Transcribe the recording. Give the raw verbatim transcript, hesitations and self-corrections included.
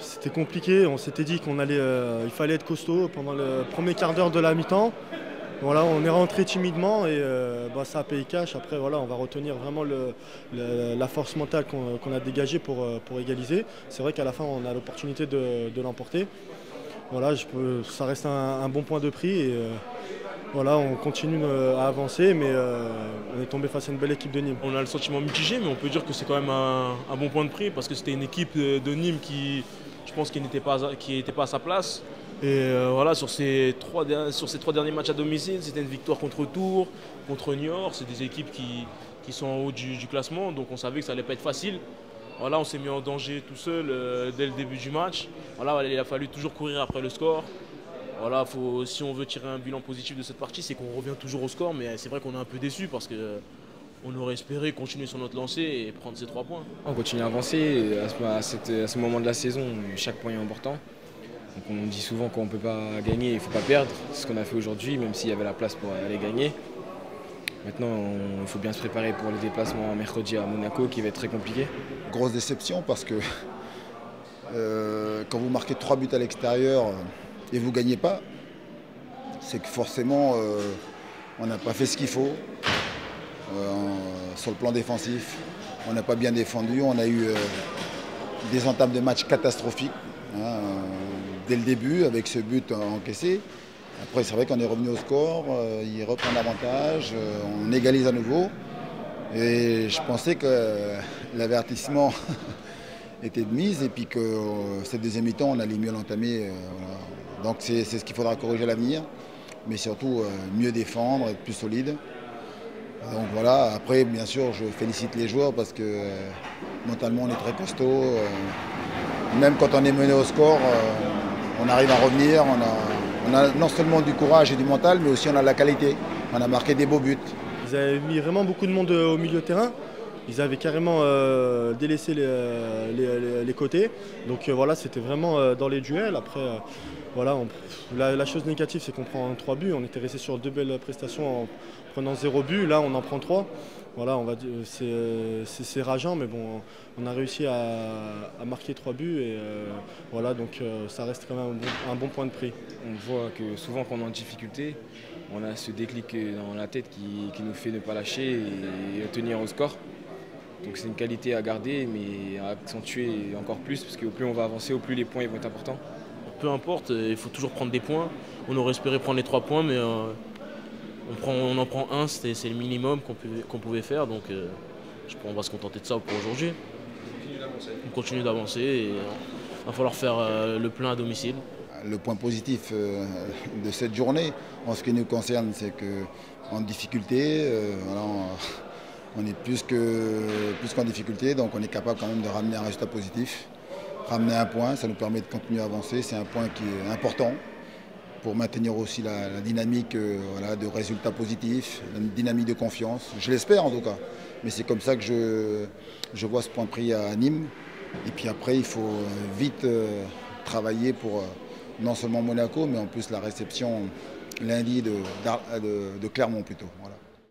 C'était compliqué, on s'était dit qu'il euh, fallait être costaud pendant le premier quart d'heure de la mi-temps. Voilà, on est rentré timidement et euh, bah, ça a payé cash. Après, voilà, on va retenir vraiment le, le, la force mentale qu'on qu'on a dégagée pour, euh, pour égaliser. C'est vrai qu'à la fin, on a l'opportunité de, de l'emporter. Voilà, je peux, ça reste un, un bon point de prix et euh, voilà, on continue euh, à avancer, mais euh, on est tombé face à une belle équipe de Nîmes. On a le sentiment mitigé, mais on peut dire que c'est quand même un, un bon point de prix parce que c'était une équipe de, de Nîmes qui, je pense, qui n'était pas, qui n'était pas à sa place. Et euh, voilà, sur ces, trois, sur ces trois derniers matchs à domicile, c'était une victoire contre Tours, contre Niort. C'est des équipes qui, qui sont en haut du, du classement, donc on savait que ça n'allait pas être facile. Voilà, on s'est mis en danger tout seul euh, dès le début du match. Voilà, il a fallu toujours courir après le score. Voilà, faut, si on veut tirer un bilan positif de cette partie, c'est qu'on revient toujours au score, mais c'est vrai qu'on est un peu déçu parce qu'on aurait espéré continuer sur notre lancée et prendre ces trois points. On continue à avancer, à ce, à, cette, à ce moment de la saison, chaque point est important. Donc on dit souvent qu'on ne peut pas gagner, il ne faut pas perdre. C'est ce qu'on a fait aujourd'hui, même s'il y avait la place pour aller gagner. Maintenant, il faut bien se préparer pour le déplacement mercredi à Monaco, qui va être très compliqué. Grosse déception parce que euh, quand vous marquez trois buts à l'extérieur et vous ne gagnez pas, c'est que forcément, euh, on n'a pas fait ce qu'il faut euh, sur le plan défensif. On n'a pas bien défendu, on a eu euh, des entames de match catastrophiques. Hein, dès le début avec ce but encaissé. Après c'est vrai qu'on est revenu au score, euh, il reprend l'avantage, euh, on égalise à nouveau. Et je pensais que euh, l'avertissement était de mise et puis que euh, cette deuxième mi-temps on allait mieux l'entamer. Euh, voilà. Donc c'est ce qu'il faudra corriger à l'avenir, mais surtout euh, mieux défendre, être plus solide. Donc voilà, après bien sûr je félicite les joueurs parce que euh, mentalement on est très costaud. Euh, même quand on est mené au score, euh, on arrive à revenir, on a, on a non seulement du courage et du mental, mais aussi on a de la qualité. On a marqué des beaux buts. Ils avaient mis vraiment beaucoup de monde au milieu de terrain. Ils avaient carrément euh, délaissé les, les, les, les côtés. Donc euh, voilà, c'était vraiment euh, dans les duels. Après, euh, voilà, on, la, la chose négative, c'est qu'on prend trois buts. On était resté sur deux belles prestations en prenant zéro but. Là, on en prend trois. Voilà, c'est rageant, mais bon, on a réussi à, à marquer trois buts et euh, voilà, donc euh, ça reste quand même un bon, un bon point de prix. On voit que souvent quand on est en difficulté, on a ce déclic dans la tête qui, qui nous fait ne pas lâcher et, et tenir au score. Donc c'est une qualité à garder, mais à accentuer encore plus, parce que au plus on va avancer, au plus les points ils vont être importants. Peu importe, il faut toujours prendre des points. On aurait espéré prendre les trois points, mais euh, On, prend, on en prend un, c'est le minimum qu'on qu'on pouvait faire, donc euh, je pense qu'on va se contenter de ça pour aujourd'hui. On continue d'avancer et il va falloir faire euh, le plein à domicile. Le point positif euh, de cette journée, en ce qui nous concerne, c'est qu'en difficulté, euh, voilà, on, on est plus qu'en plus qu'en difficulté, donc on est capable quand même de ramener un résultat positif. Ramener un point, ça nous permet de continuer à avancer, c'est un point qui est important pour maintenir aussi la, la dynamique euh, voilà, de résultats positifs, la dynamique de confiance. Je l'espère en tout cas. Mais c'est comme ça que je, je vois ce point pris à Nîmes. Et puis après, il faut vite euh, travailler pour euh, non seulement Monaco, mais en plus la réception lundi de, de, de Clermont plutôt. Voilà.